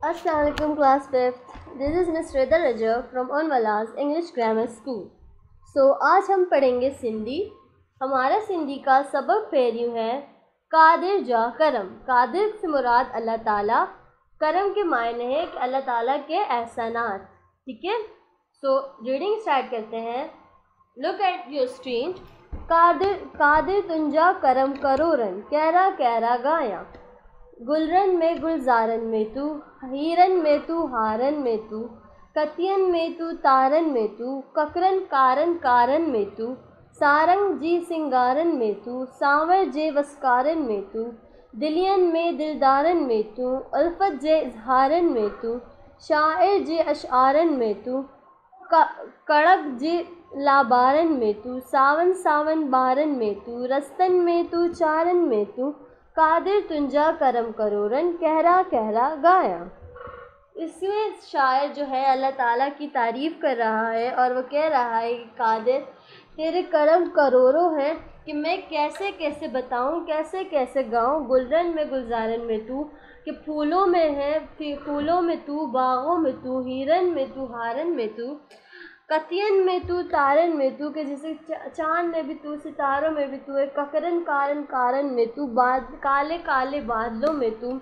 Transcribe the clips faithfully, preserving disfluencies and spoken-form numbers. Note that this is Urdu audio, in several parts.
السلام علیکم class fifth. This is Miss Rida Raja from اونولاز انگلش گرامر اسکول. سو آج ہم پڑھیں گے سندھی. ہمارا سندھی کا سبق پیریوں ہے قادر جا کرم. قادر سے مراد اللہ تعالیٰ، کرم کے معنی ہے کہ اللہ تعالیٰ کے احسانات. ٹھیک ہے، سو ریڈنگ اسٹارٹ کرتے ہیں. Look at your screen. قادر قادر تنجا کرم کرورن، کہرا کہرا گایا. گلرن میں گلزارن میں تو، ہیرن میں تو ہارن میں تو، کتین میں تو تارن میں تو، ککرن کارن کارن میں تو، سارنگ جی سنگارن میں تو، سانور جے وسکارن میں تو، دلین میں دلدارن میں تو، الفت جے اظہارن میں تو، شاعر جے اشعارن میں تو، کڑک جے لابارن میں تو، ساون ساون بارن میں تو، رستن میں تو چارن میں تو، قادر تنجا کرم کرورن، کہرا کہرا گایا. اس میں شاعر جو ہے اللہ تعالیٰ کی تعریف کر رہا ہے اور وہ کہہ رہا ہے کہ قادر تیرے کرم کروڑوں ہیں کہ میں کیسے کیسے بتاؤں، کیسے کیسے گاؤں. گلرن میں گلزارن میں تو، کہ پھولوں میں ہے، پھولوں میں تو، باغوں میں تو، ہیرن میں تو، ہارن میں تو، کتین میں تو تارن میں تو، کہ جیسے چاند میں بھی تو، ستاروں میں بھی تو ہے، ککرن کارن کارن میں تو، کالے کالے بادلوں میں تو،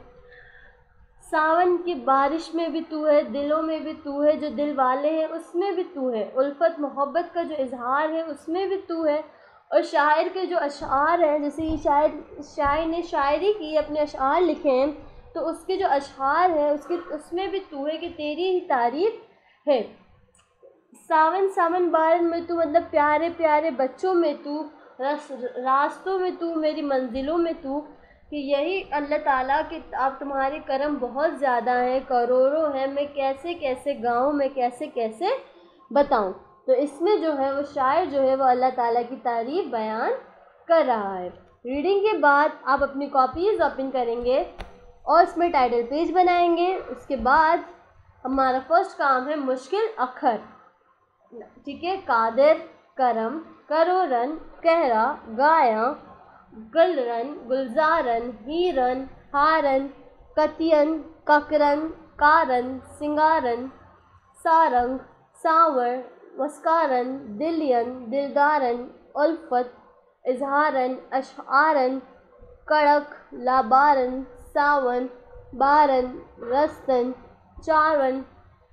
ساون کی بارش میں بھی تو ہے، دلوں میں بھی تو ہے، جو دل والے ہیں اس میں بھی تو ہے، الفت محبت کا جو اظہار ہے اس میں بھی تو ہے، اور شاعر کے جو اشعار ہیں، جیسے یہ شاعر شاعر نے شاعری کی، اپنے اشعار لکھے ہیں، تو اس کے جو اشعار ہیں اس کے اس میں بھی تو ہے کہ تیری ہی تعریف ہے. ساون ساون بارن میں تو مطلب پیارے پیارے بچوں میں تو، راستوں میں تو، میری منزلوں میں تو، کہ یہی اللہ تعالیٰ کہ اب تمہارے کرم بہت زیادہ ہیں، کروڑوں ہیں، میں کیسے کیسے گاؤں، میں کیسے کیسے بتاؤں. تو اس میں جو ہے وہ شاعر جو ہے وہ اللہ تعالیٰ کی تعریف بیان کر رہا ہے. ریڈنگ کے بعد آپ اپنی کاپیز اوپن کریں گے اور اس میں ٹائٹل پیج بنائیں گے. اس کے بعد ہمارا فرسٹ کام ہے مشکل اکھر. ٹھیک ہے، قادر کرم کرورن کہرا گایا، گلرن گلزارن ہیرن ہارن کتین ککرن کارن سنگارن سارنگ سانور وسکارن دلین دلدارن الفت اظہارن اشعارن کڑک لابارن ساون بارن رستن چارون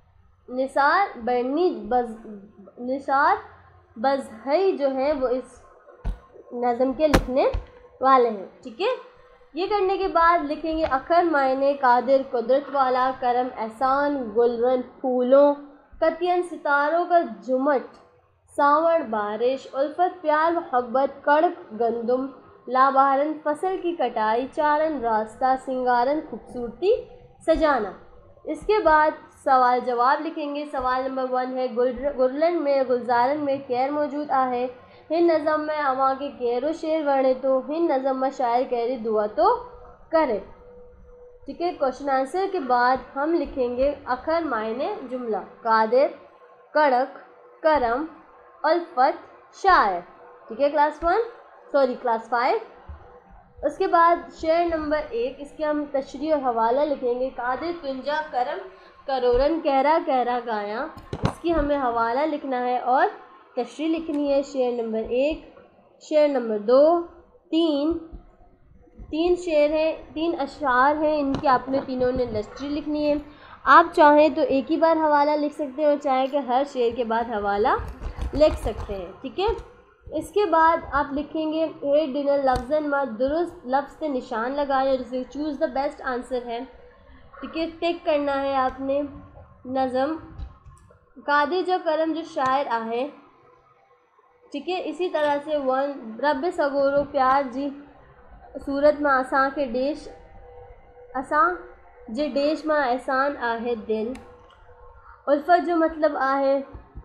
نثار برنی بز نثار بزہئی جو ہیں وہ اس نظم کے لکھنے والے ہیں. ٹھیک ہے، یہ کرنے کے بعد لکھیں گے اکھر معنی. قادر قدرت والا، کرم احسان، گلرن پھولوں، کتین ستاروں کا جھمٹ، سانور بارش، الفت پیار محبت، کڑک گندم، لابارن فصل کی کٹائی، چارن راستہ، سنگارن خوبصورتی سجانا. اس کے بعد سوال جواب لکھیں گے. سوال نمبر ون ہے گرلن میں گلزارن میں کیر موجود آہے، ہن نظم میں اواں کے کیرو شیر ورنے تو، ہن نظم میں شاعر کہری دعا تو کرے. ٹھیک ہے، کوشچن آنسر کے بعد ہم لکھیں گے اکھر معنی جملہ. قادر، کڑک، کرم، الفت، شاعر. ٹھیک ہے class one sorry class five. اس کے بعد شعر نمبر ایک، اس کے ہم تشریح اور حوالہ لکھیں گے. قادر تنجا کرم کرورن کہرا کہرا گایا. اس کی ہمیں حوالہ لکھنا ہے اور تشریح لکھنی ہے. شعر نمبر ایک، شعر نمبر دو، تین تین شعر ہیں، تین اشعار ہیں، ان کی آپ نے تینوں نے تشریح لکھنی ہے. آپ چاہیں تو ایک ہی بار حوالہ لکھ سکتے ہیں اور چاہیں کہ ہر شعر کے بعد حوالہ لکھ سکتے ہیں. ٹھیک ہے، اس کے بعد آپ لکھیں گے ایک ڈنر لفظاً ما درست لفظ سے نشان لگائیں، جسے چوز دا بیسٹ آنسر ہے. ٹھیک ہے، ٹک کرنا ہے آپ نے. نظم قادر جو کرم جو شاعر آہے. ٹھیک ہے، اسی طرح سے ون رب سگورو پیار جی صورت میں آساں کے ڈیش اساں جے ڈیش ماں احسان آہے دل. الفت جو مطلب آہے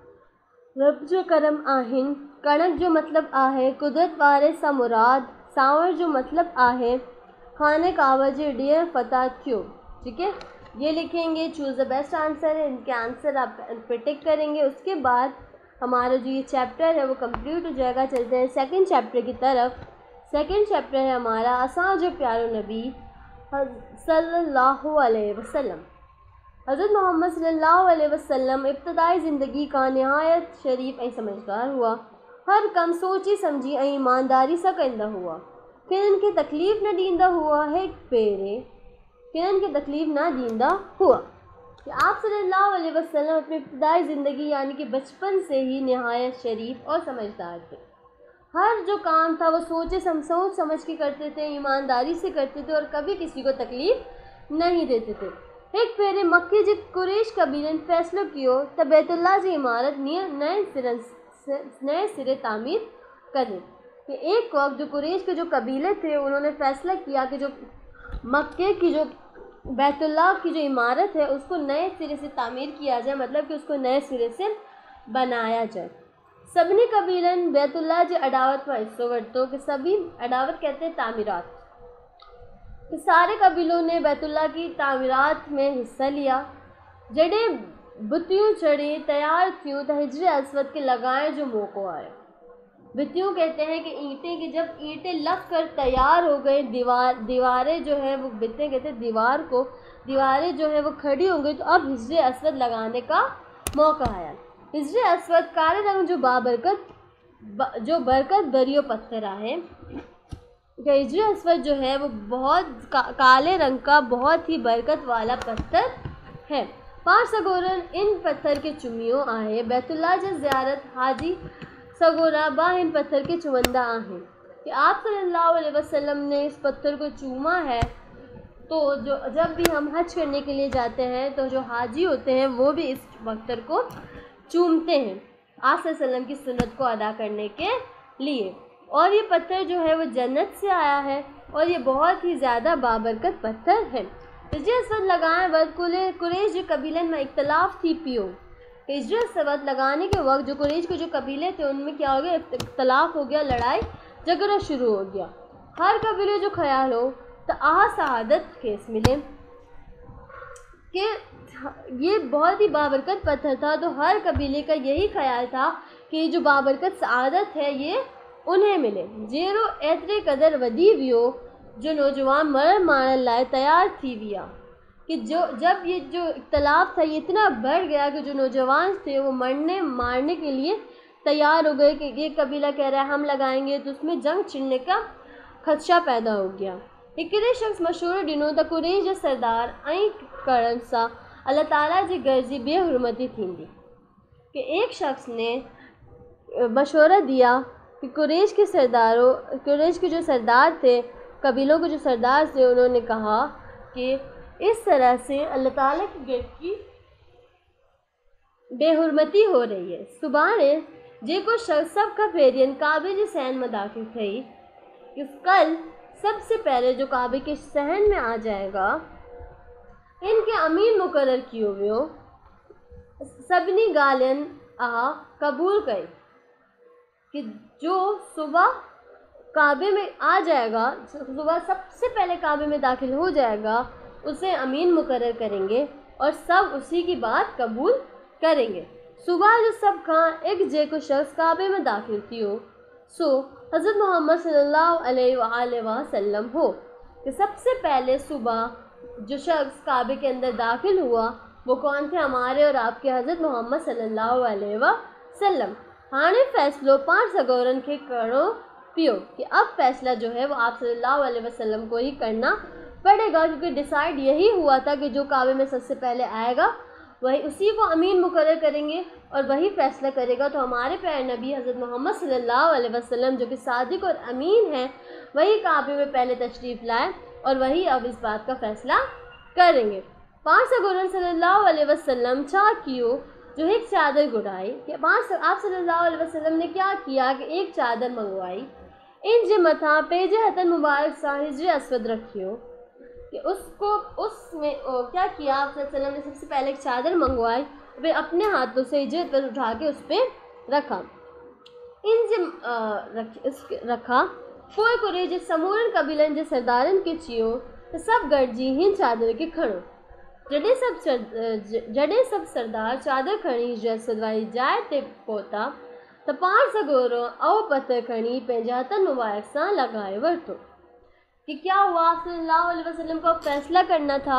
رب جو کرم آہن. کڑک جو مطلب آہے قدرت وارے سا مراد. سانور جو مطلب آہے خانے کعبہ جے ڈیئر فتح تھیو. ٹھیک ہے، یہ لکھیں گے. چوز دا بیسٹ آنسر ہے، ان کے آنسر آپ پہ ٹک کریں گے. اس کے بعد ہمارا جو یہ چیپٹر ہے وہ کمپلیٹ ہو جائے گا. چلتے ہیں سیکنڈ چیپٹر کی طرف. سیکنڈ چیپٹر ہے ہمارا اساں جو پیارو نبی صلی اللہ علیہ وسلم. حضرت محمد صلی اللہ علیہ وسلم ابتدائی زندگی کا نہایت شریف ای سمجھدار ہوا، ہر کم سوچی سمجھی ای ایمانداری سا کندہ ہوا، کنن کے تکلیف نہ دیندہ ہوا ہے پیرے کنن کے تکلیف نہ دیندہ ہوا کہ آپ صلی اللہ علیہ وسلم اپنی ابتدائی زندگی یعنی کہ بچپن سے ہی نہایت شریف اور سمجھدار تھے۔ ہر جو کام تھا وہ سوچے سم سوچ سمجھ کے کرتے تھے، ایمانداری سے کرتے تھے اور کبھی کسی کو تکلیف نہیں دیتے تھے۔ ایک پھیرے مکی جی قریش قبیلے نے فیصلہ کیو تو بیت اللہ کی عمارت نئے سرے نئے سرے تعمیر کرے کہ ایک وقت جو قریش کے جو قبیلے تھے انہوں نے فیصلہ کیا کہ جو مکے کی جو بیت اللہ کی جو عمارت ہے اس کو نئے سرے سے تعمیر کیا جائے، مطلب کہ اس کو نئے سرے سے بنایا جائے۔ سبھی قبیلن بیت اللہ جی عداوت پر حصہ ورتو کہ سبھی عداوت کہتے ہیں تعمیرات، کہ سارے قبیلوں نے بیت اللہ کی تعمیرات میں حصہ لیا۔ جڑے بتیوں چڑھے تیار تھیوں تو ہجر اسود کے لگائیں جو موقع آئے۔ بتیوں کہتے ہیں کہ اینٹیں کہ جب اینٹیں لگ کر تیار ہو گئے، دیوار دیواریں جو ہے وہ بتیں کہتے ہیں دیوار کو دیواریں جو ہے وہ کھڑی ہو گئی، تو اب ہجر اسود لگانے کا موقع آیا۔ ہجر اسود کالے رنگ جو بابرکت جو برکت بریو پتھر آئے کہ ہجر اسود جو ہے وہ بہت کالے رنگ کا بہت ہی برکت والا پتھر ہے۔ پانچ سگورن ان پتھر کے چمیوں آئے، بیت اللہ جس زیارت حاجی سگورا با ان پتھر کے چوندہ آہیں کہ آپ صلی اللہ علیہ وسلم نے اس پتھر کو چوما ہے۔ تو جو جب بھی ہم حج کرنے کے لیے جاتے ہیں تو جو حاجی ہوتے ہیں وہ بھی اس پتھر کو چومتے ہیں آپ صلی اللہ علیہ وسلم کی سنت کو ادا کرنے کے لیے، اور یہ پتھر جو ہے وہ جنت سے آیا ہے اور یہ بہت ہی زیادہ بابرکت پتھر ہے۔ ہجر اسود لگائیں وقت قریش جو قبیلے میں اختلاف تھی پیو، ہجر اسود لگانے کے وقت جو قریش کے جو قبیلے تھے ان میں کیا ہو گیا، اختلاف ہو گیا، لڑائی جھگڑا شروع ہو گیا۔ ہر قبیلے جو خیال ہو تو آہ سعادت کیس ملے کہ یہ بہت ہی بابرکت پتھر تھا، تو ہر قبیلے کا یہی خیال تھا کہ یہ جو بابرکت سعادت ہے یہ انہیں ملے۔ جیرو ایترے قدر ودی ویو جو نوجوان مرن مارن لائے تیار تھی ویا کہ جو جب یہ جو اختلاف تھا یہ اتنا بڑھ گیا کہ جو نوجوان تھے وہ مرنے مارنے کے لیے تیار ہو گئے کہ یہ قبیلہ کہہ رہا ہے ہم لگائیں گے، تو اس میں جنگ چھڑنے کا خدشہ پیدا ہو گیا۔ ایکڑے شخص مشہور ڈنوں تا قریش جو سردار آئیں کرن سا اللہ تعالیٰ جی گرجی بے حرمتی تھیندی کہ ایک شخص نے مشورہ دیا کہ قریش کے سرداروں قریش کے جو سردار تھے، قبیلوں کے جو سردار تھے، انہوں نے کہا کہ اس طرح سے اللہ تعالیٰ کی گرج کی بے حرمتی ہو رہی ہے۔ صبح نے جے کو شخص سب کا پھیرین کعبے جی سہن میں داخل تھی کہ کل سب سے پہلے جو کعبے کے صحن میں آ جائے گا ان کے امین مقرر کیے ہوئے ہو سبنی گالن آ قبول کرے کہ جو صبح کعبے میں آ جائے گا، صبح سب سے پہلے کعبے میں داخل ہو جائے گا، اسے امین مقرر کریں گے اور سب اسی کی بات قبول کریں گے۔ صبح جو سب کھاں ایک جے کو شخص کعبے میں داخل تھی ہو سو حضرت محمد صلی اللہ علیہ وآلہ وسلم ہو کہ سب سے پہلے صبح جو شخص کعبے کے اندر داخل ہوا وہ کون تھے؟ ہمارے اور آپ کے حضرت محمد صلی اللہ علیہ وسلم۔ ہانے فیصلو پانچ سگورن کے کرو پیو کہ اب فیصلہ جو ہے وہ آپ صلی اللہ علیہ وسلم کو ہی کرنا پڑے گا، کیونکہ ڈیسائیڈ یہی ہوا تھا کہ جو کعبے میں سب سے پہلے آئے گا وہی اسی کو امین مقرر کریں گے اور وہی فیصلہ کرے گا۔ تو ہمارے پیارے نبی حضرت محمد صلی اللہ علیہ وسلم جو کہ صادق اور امین ہیں وہی کعبے میں پہلے تشریف لائے اور وہی اب اس بات کا فیصلہ کریں گے۔ پانچ سگورن صلی اللہ علیہ وسلم چاہ کیو جو ایک چادر گڑائی کہ پانچ آپ صلی اللہ علیہ وسلم نے کیا کیا کہ ایک چادر منگوائی، ان جے متھا پیج حتن مبارک سا ہجر اسود رکھیو کہ اس کو اس میں کیا کیا آپ صلی اللہ علیہ وسلم نے سب سے پہلے ایک چادر منگوائی پھر اپنے ہاتھوں سے ہجر پر اٹھا کے اس پہ رکھا ان جے رکھا کوئی کوئی جے سمورن قبیلن جے سردارن کے چیو سب گرجی ہن چادر کے کھڑو جڑے سب جڑے سب سردار چادر کھڑی ہجر اسود جائے تے پوتا تو پانچ سگورو او پتھر کھڑی پنجا ہتن مبارک سا لگائے ورتو کہ کیا ہوا؟ صلی اللہ علیہ وسلم کو فیصلہ کرنا تھا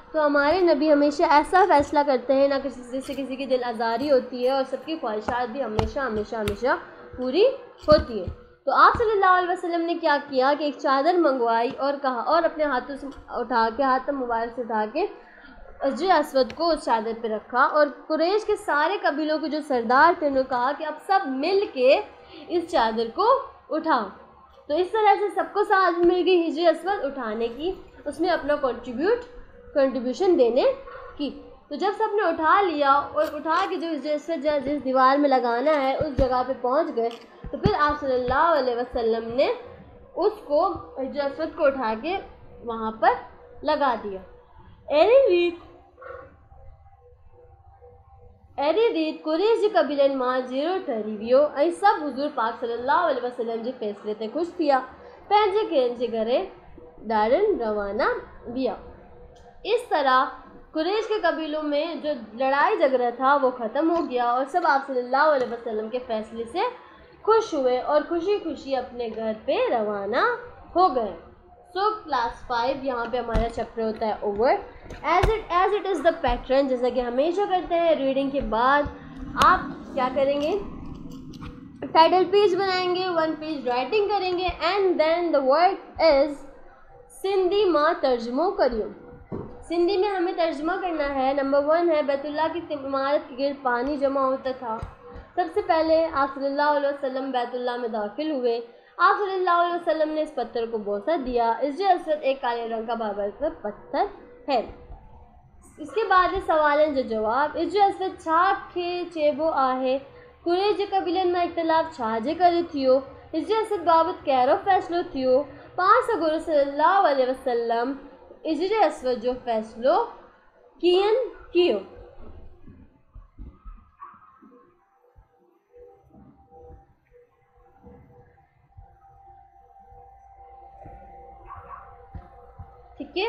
تو ہمارے نبی ہمیشہ ایسا فیصلہ کرتے ہیں، نہ کسی سے کسی کی دل آزاری ہوتی ہے، اور سب کی خواہشات بھی ہمیشہ ہمیشہ ہمیشہ پوری ہوتی ہے۔ تو آپ صلی اللہ علیہ وسلم نے کیا کیا کہ ایک چادر منگوائی اور کہا، اور اپنے ہاتھوں سے اٹھا کے ہاتھ مبارک سے اٹھا کے حجر اسود کو اس چادر پہ رکھا، اور قریش کے سارے قبیلوں کے جو سردار تھے انہوں نے کہا کہ اب سب مل کے اس چادر کو اٹھاؤ۔ تو اس طرح سے سب کو ساتھ مل گئی حجر اسود اٹھانے کی، اس میں اپنا کنٹریبیوٹ کنٹریبیوشن دینے کی۔ تو جب سب نے اٹھا لیا اور اٹھا کے جو حجر اسود جس دیوار میں لگانا ہے اس جگہ پہ پہنچ گئے، تو پھر آپ صلی اللہ علیہ وسلم نے اس کو حجر اسود کو اٹھا کے وہاں پر لگا دیا۔ ایری ریت ایری ریت قریش جی قبیلن ماں زیرو ٹریویو ای سب حضور پاک صلی اللہ علیہ وسلم جی فیصلے تے خوش تھیا، پنجے کینجے گھرے ڈارن روانہ بیا۔ اس طرح قریش کے قبیلوں میں جو لڑائی جھگڑا تھا وہ ختم ہو گیا، اور سب آپ صلی اللہ علیہ وسلم کے فیصلے سے خوش ہوئے اور خوشی خوشی اپنے گھر پہ روانہ ہو گئے۔ سو کلاس فائیو یہاں پہ ہمارا چیپٹر ہوتا ہے over. As it as it is the pattern, جیسا کہ ہمیشہ کرتے ہیں، ریڈنگ کے بعد آپ کیا کریں گے، ٹائٹل پیج بنائیں گے، ون پیج رائٹنگ کریں گے، and then the work is Sindhi ماں ترجمہ کریو۔ سندھی میں ہمیں ترجمہ کرنا ہے۔ نمبر ون ہے بیت اللہ کی عمارت کے گرد پانی جمع ہوتا تھا۔ سب سے پہلے آپ صلی اللہ علیہ وسلم بیت اللہ میں داخل ہوئے، آپ صلی اللہ علیہ وسلم نے اس پتھر کو بوسہ دیا۔ حجر اسود ایک کالے رنگ کا بابرکت پتھر ہے۔ اس کے بعد سوالن جو جواب، حجر اسود چھا کے چیبو آہے، قریش قبیلن میں اختلاف چھاجے کرے تھیو، حجر اسود بابت کہڑو فیصلو تھیو، پانچ گرو صلی اللہ علیہ وسلم حجر اسود جو فیصلو کین کیو۔ ٹھیک ہے،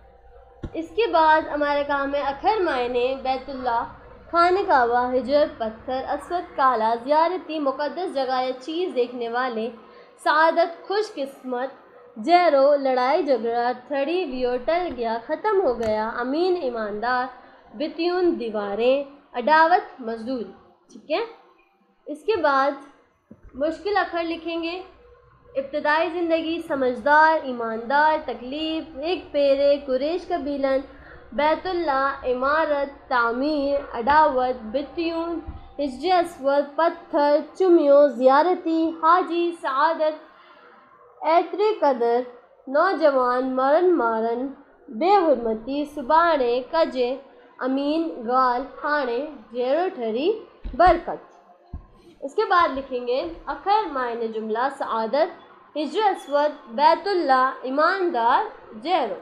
اس کے بعد ہمارا کام ہے اکھر معنی، بیت اللہ، خانہ کعبہ، حجر، پتھر، اسود، کالا، زیارتی، مقدس جگہ یا چیز دیکھنے والے، سعادت، خوش قسمت، جیرو، لڑائی جھگڑا، تھڑی ویو، ٹل گیا، ختم ہو گیا، امین، ایماندار، بتیون، دیواریں، عداوت، مزدور۔ ٹھیک ہے، اس کے بعد مشکل اکھر لکھیں گے۔ ابتدائی زندگی، سمجھدار، ایماندار، تکلیف، ایک پیرے، قریش قبیلن، بیت اللہ، عمارت، تعمیر، عداوت، بتیون، حجر اسود، پتھر، چمیو، زیارتی، حاجی، سعادت، ایترے قدر، نوجوان، مرن مارن، بے حرمتی، سبانے، کجے، امین، گال، کھانے، جیرو ٹھری، برکت۔ اس کے بعد لکھیں گے اکھر معنی جملہ، سعادت، حجر اسود، بیت اللہ، ایماندار، جیرو۔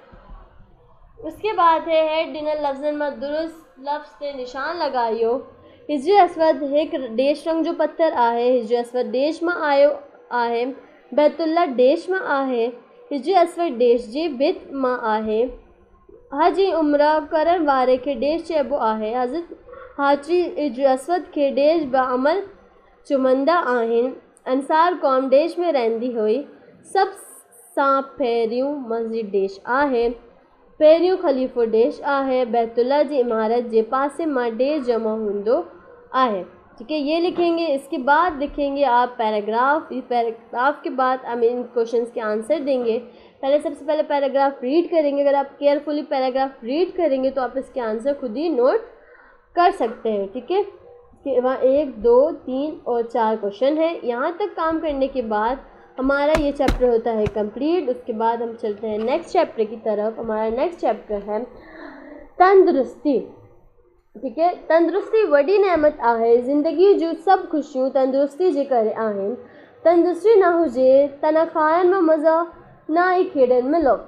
اس کے بعد ہے ہیڈ ڈنر لفظ مت درست لفظ سے نشان لگائیو۔ حجر اسود ایک ڈیش رنگ جو پتھر آہے، حجر اسود ڈیش میں آیو آہے، بیت اللہ ڈیش میں آہے، حجر اسود ڈیش جی بیت میں آہے، حجی عمرہ کرن وارے کے ڈیش چیبو آہے، حضرت حاجی حجر اسود کے ڈیش بعمل چمندہ آہن، انصار قوم ڈیش میں رہندی ہوئی، سب ساں پھیریوں مسجد ڈیش آہے، پھیریوں خلیفو ڈیش آہے، بیت اللہ جی عمارت جے پاسے ماں ڈیش جمع ہوندو آہے۔ ٹھیک ہے، یہ لکھیں گے۔ اس کے بعد لکھیں گے آپ پیراگراف۔ یہ پیراگراف کے بعد ہم ان کوشچنس کے آنسر دیں گے۔ پہلے سب سے پہلے پیراگراف ریڈ کریں گے۔ اگر آپ کیئرفلی پیراگراف ریڈ کریں گے تو آپ اس کے آنسر خود ہی نوٹ کر سکتے ہیں۔ ٹھیک ہے، وہاں ایک دو تین اور چار کوشچن ہیں۔ یہاں تک کام کرنے کے بعد ہمارا یہ چیپٹر ہوتا ہے کمپلیٹ۔ اس کے بعد ہم چلتے ہیں نیکسٹ چیپٹر کی طرف۔ ہمارا نیکسٹ چیپٹر ہے تندرستی۔ ٹھیک ہے، تندرستی وڈی نعمت آہے، زندگی جو سب خوشیوں تندرستی جے کرے آہن، تندرستی نہ ہوجے تنا کھائن میں مزہ نہ ہی کھیڈن میں لطف۔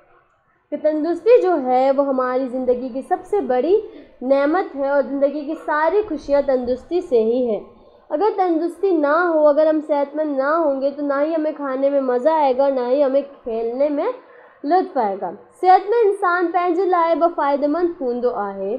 کہ تندرستی جو ہے وہ ہماری زندگی کی سب سے بڑی نعمت ہے، اور زندگی کی ساری خوشیاں تندرستی سے ہی ہیں۔ اگر تندرستی نہ ہو، اگر ہم صحت مند نہ ہوں گے تو نہ ہی ہمیں کھانے میں مزہ آئے گا، نہ ہی ہمیں کھیلنے میں لطف آئے گا۔ صحت مند انسان پنجے لائے با فائدہ مند ہوندو آہے،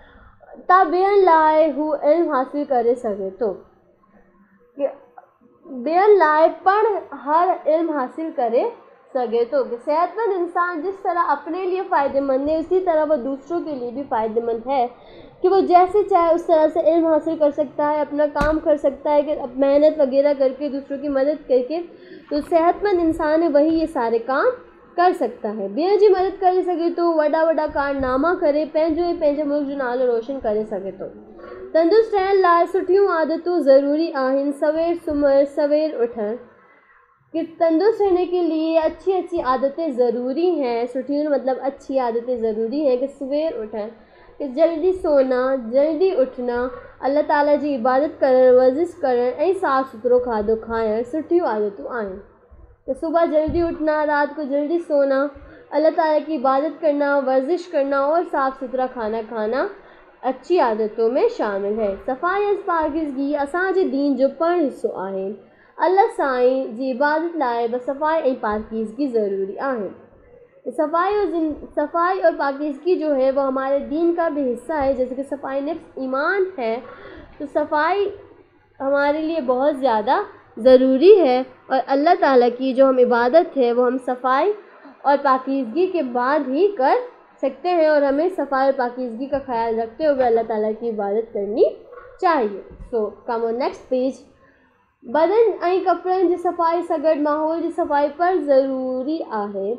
تا بیان لائے ہو علم حاصل کرے سکے تو بیان لائے پڑھ ہر علم حاصل کرے सके तो कि सेहतमंद इंसान जिस तरह अपने लिए फ़ायदेमंद है उसी तरह वो दूसरों के लिए भी फ़ायदेमंद है कि वो जैसे चाहे उस तरह से इल्म हासिल कर सकता है, अपना काम कर सकता है, कि अब मेहनत वगैरह करके दूसरों की मदद करके, तो सेहतमंद इंसान है वही ये सारे काम कर सकता है। ॿिए जी मदद करे सघे थो, वॾा वॾा कारनामा करे, पंहिंजो ऐं पंहिंजे मुल्क जो नालो रोशन करे सघे थो। तंदुरुस्त रहण लाइ सुठियूं आदतूं ज़रूरी आहिनि। सवेर सुम्हणु, सवेर उठणु, कि तंदुरुस्त रहने के लिए अच्छी अच्छी आदतें ज़रूरी हैं। सुठी मतलब अच्छी आदतें ज़रूरी हैं कि सवेर उठणु, कि जल्दी सोना, जल्दी उठना, अल्लाह ताला जी इबादत करणु, वर्जिश करणु ऐं साफ़ु सुथिरो खाधो खाइणु सुठियूं आदतूं आहिनि। तो सुबह जल्दी उठना, रात को जल्दी सोना, अल्लाह ताला की इबादत करना, वर्जिश करना और साफ़ सुथरा खाना खाना अच्छी आदतों में शामिल है। सफ़ाई ऐं पाकीज़गी असांजे दीन जो पण हिस्सो आहे। अल्लाह साईं जी इबादत लाइ बि सफ़ाई ऐं पाकीज़गी ज़रूरी आहे। सफ़ाई और सफ़ाई और पाकीज़गी जो है वो हमारे दीन का भी हिस्सा है। जैसे कि सफ़ाई निफ्स ईमान है, तो सफ़ाई हमारे लिए बहुत ज़्यादा ज़रूरी है। और अल्लाह ताला की जो हम इबादत है वो हम सफ़ाई और पाकीज़गी के बाद ही कर सकते हैं, और हमें सफ़ाई और पाकीज़गी का ख्याल रखते हुए अल्लाह ताला की इबादत करनी चाहिए। So come on next page. बदन ऐं कपिड़नि जी सफ़ाई सां गॾु माहौल जी सफ़ाई पर ज़रूरी आहे।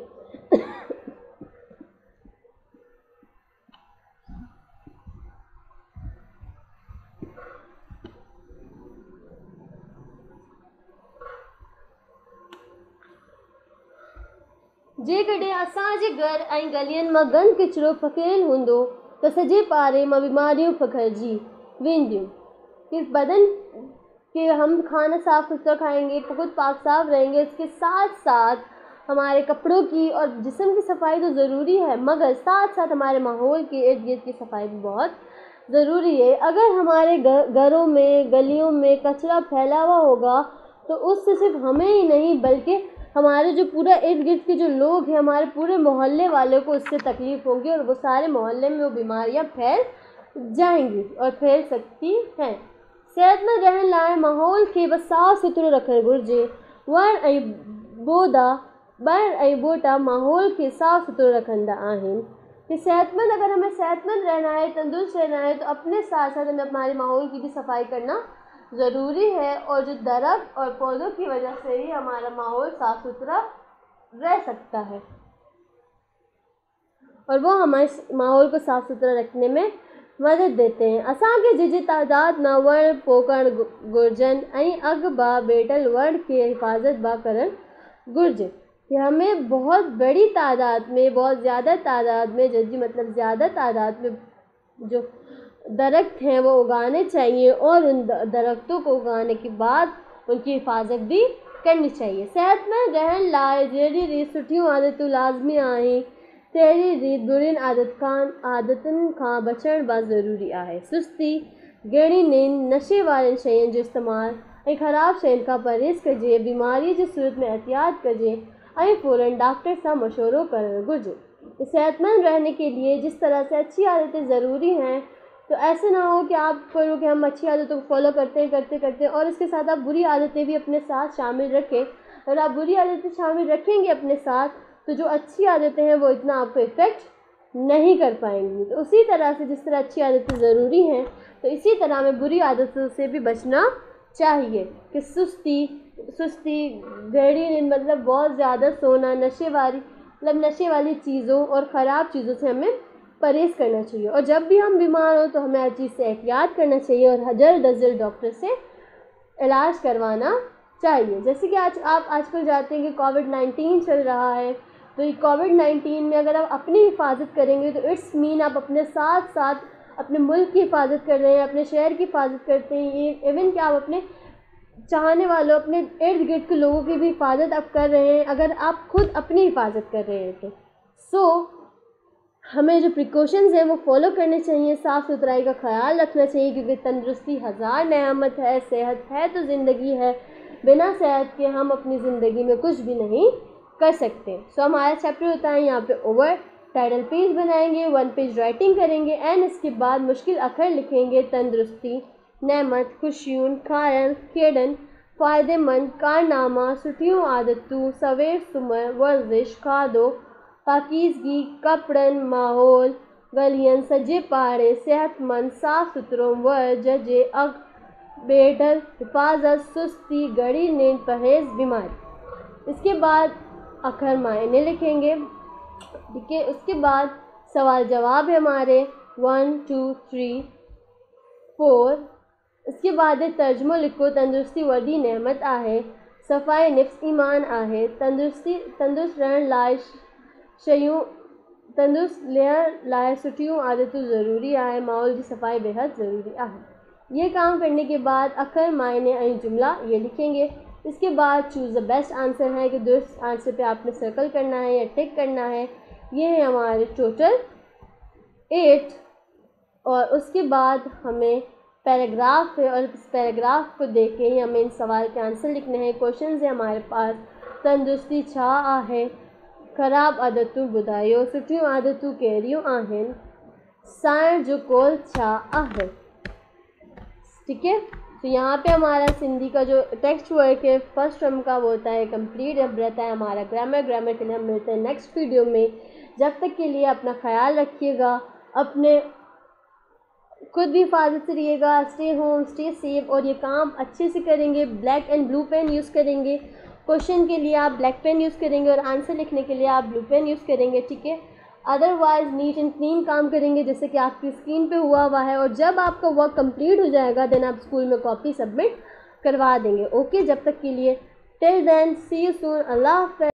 जेकॾहिं असांजे घर ऐं गलियुनि मां गंद किचिरो फकियल हूंदो त सॼे पारे मां बीमारियूं फैलिजी वेंदियूं। कि बदन कि हम खाना साफ़ सुथरा खाएंगे, खुद पाक साफ रहेंगे, इसके साथ साथ हमारे कपड़ों की और जिस्म की सफाई तो ज़रूरी है, मगर साथ साथ हमारे माहौल के इर्द गिर्द की सफाई भी बहुत ज़रूरी है। अगर हमारे घरों में, गलियों में कचरा फैला हुआ होगा तो उससे सिर्फ हमें ही नहीं बल्कि हमारे जो पूरा इर्द गिर्द के जो लोग हैं, हमारे पूरे मोहल्ले वालों को उससे तकलीफ़ होगी और वो सारे मोहल्ले में वो बीमारियाँ फैल जाएंगी और फैल सकती हैं। सेहतमंद रहण लाइ माहौल खे बि साफ़ सुथिरो रखणु घुरिजे। वण ऐं पौधा वण ऐं ॿूटा माहौल खे साफ़ सुथिरो रखंदा आहिनि। कि सेहतमंद अगर हमें सेहतमंद रहना है, तंदुरुस्त रहना है, तो अपने साथ साथ हमें हमारे माहौल की भी सफाई करना ज़रूरी है। और जो दरख्त और पौधों की वजह से ही हमारा माहौल साफ़ सुथरा रह सकता है और वो हमारे माहौल को साफ़ सुथरा रखने में मदद देते हैं। असांखे जी तादाद में वण पोखण घुर्जन ऐं अग बा बेटल वण के हिफाजत बा करण घुर्जे। कि हमें बहुत बड़ी तादाद में, बहुत ज़्यादा तादाद में, जल्दी मतलब ज़्यादा तादाद में जो दरख्त हैं वो उगाने चाहिए और उन दरख्तों को उगाने के बाद उनकी हिफाजत भी करनी चाहिए। सेहतमंद रहण लाइ जहिड़ी रीति सुठियूं आदतूं लाज़मी आहिनि, तहिड़ी रीति बुरियुनि आदत खां आदतुनि खां बचण बि ज़रूरी आहे। सुस्ती, गहरी नींद, नशे वारनि शयुनि जो इस्तेमालु ऐं ख़राबु शयुनि खां परहेज़ कजे। बीमारीअ जी सूरत में एहतियात कजे ऐं फ़ौरन डॉक्टर सां मशवरो करणु घुरिजे। सेहतमंद रहने के लिए जिस तरह से अच्छी आदतें ज़रूरी हैं, तो ऐसे ना हो कि आप करो कि हम अच्छी आदतों को फॉलो करते हैं करते करते और इसके साथ आप बुरी आदतें भी अपने साथ शामिल रखें। अगर आप बुरी आदतें शामिल रखेंगे अपने साथ तो जो अच्छी आदतें हैं वो इतना आपको इफ़ेक्ट नहीं कर पाएंगी। तो उसी तरह से जिस तरह अच्छी आदतें ज़रूरी हैं, तो इसी तरह हमें बुरी आदतों से भी बचना चाहिए। कि सुस्ती सुस्ती गहरी नींद मतलब बहुत ज़्यादा सोना, नशे वाली मतलब नशे वाली चीज़ों और ख़राब चीज़ों से हमें परहेज़ करना चाहिए। और जब भी हम बीमार हो तो हमें हर चीज़ से एहतियात करना चाहिए और जल्द अज जल्द डॉक्टर से इलाज करवाना चाहिए। जैसे कि आज आप आजकल जानते हैं कि कोविड नाइन्टीन चल रहा है, तो ये कोविड नाइन्टीन में अगर आप अपनी हिफाजत करेंगे तो इट्स मीन आप अपने साथ साथ अपने मुल्क की हिफाजत कर रहे हैं, अपने शहर की हिफाजत करते हैं। ये इवन कि आप अपने चाहने वालों, अपने इर्द गिर्द के लोगों की भी हिफाजत आप कर रहे हैं अगर आप खुद अपनी हिफाजत कर रहे हैं तो। सो so, हमें जो प्रिकॉशंस हैं वो फॉलो करने चाहिए, साफ़ सुथराई का ख्याल रखना चाहिए, क्योंकि तंदुरुस्ती हज़ार नेमत है, सेहत है तो ज़िंदगी है, बिना सेहत के हम अपनी ज़िंदगी में कुछ भी नहीं कर सकते। सो so, हमारा चैप्टर होता है यहाँ पे ओवर टाइटल पेज बनाएंगे, वन पेज राइटिंग करेंगे एंड इसके बाद मुश्किल अखर लिखेंगे। तंदुरुस्ती, नेमत, खुशियूं, खायन, खेडन, فائدے مند کارنامہ سٹھیوں عادتوں سویر سمر ورزش کھادو پاکیزگی کپڑن ماحول گلیاں سجے پاڑے صحت مند صاف ستھروں ور ججے اگ بیٹھل حفاظت سستی گڑی نیند پرہیز بیماری۔ اس کے بعد اکھر معنی لکھیں گے، ٹھیک ہے۔ اس کے بعد سوال جواب ہے ہمارے ون ٹو تھری فور۔ اس کے بعد ہے ترجمہ لکھو، تندرستی وڈی نعمت آہے، صفائی نفس ایمان آہے، تندرستی تندرست رہن لائے شیوں تندرست رہن لائے سٹھیوں عادتوں ضروری آہے، ماحول کی صفائی بے حد ضروری آہے۔ یہ کام کرنے کے بعد اکھر معنی این جملہ یہ لکھیں گے۔ اس کے بعد چوز دا بیسٹ آنسر ہے کہ درست آنسر پہ آپ نے سرکل کرنا ہے یا ٹک کرنا ہے۔ یہ ہے ہمارے ٹوٹل ایٹ، اور اس کے بعد ہمیں پیراگراف ہے اور اس پیراگراف کو دیکھ کے ہی ہمیں ان سوال کے آنسر لکھنے ہیں۔ کوشچنز ہیں ہمارے پاس، تندرستی چھا آہے، خراب عادتوں بدایو، سٹھیوں عادتوں کیریوں آہن، سائن جو کول چھا آہے، ٹھیک ہے۔ تو یہاں پہ ہمارا سندھی کا جو ٹیکسٹ ورک ہے فرسٹ ٹرم کا وہ ہوتا ہے کمپلیٹ، اب رہتا ہے ہمارا گرامر۔ گرامر کے لیے ہم ملتے ہیں نیکسٹ ویڈیو میں۔ جب تک کے لیے اپنا خیال رکھیے گا، اپنے خود بھی حفاظت سے رہیے گا، اسٹے ہوم اسٹے سیف، اور یہ کام اچھے سے کریں گے۔ Black and blue pen use کریں گے، کوشچن کے لیے آپ بلیک پین یوز کریں گے اور آنسر لکھنے کے لیے آپ بلو پین یوز کریں گے، ٹھیک ہے۔ ادروائز نیٹ اینڈ کلین کام کریں گے جیسے کہ آپ کی اسکرین پہ ہوا ہوا ہے، اور جب آپ کا ورک کمپلیٹ ہو جائے گا دین آپ اسکول میں کاپی سبمٹ کروا دیں گے، اوکے۔ جب تک کے لیے ٹل دین سی یو سون، اللہ حافظ۔